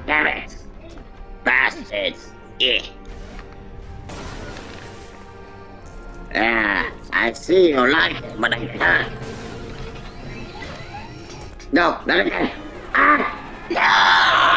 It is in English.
damn it! Bastards! Yeah. Yeah, I see you like it, but I can't. No, not again. Ah! No!